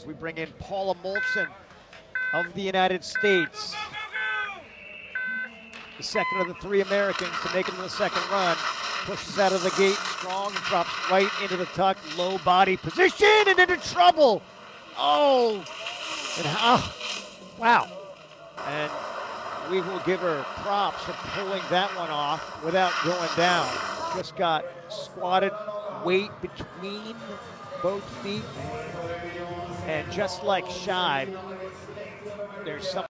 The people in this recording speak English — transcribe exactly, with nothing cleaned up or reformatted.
We bring in Paula Moltzan of the United States. The second of the three Americans to make it to the second run. Pushes out of the gate strong and drops right into the tuck. Low body position and into trouble. Oh, and how, wow. And we will give her props for pulling that one off without going down. Just got squatted, weight between both feet. And just like Shive, there's some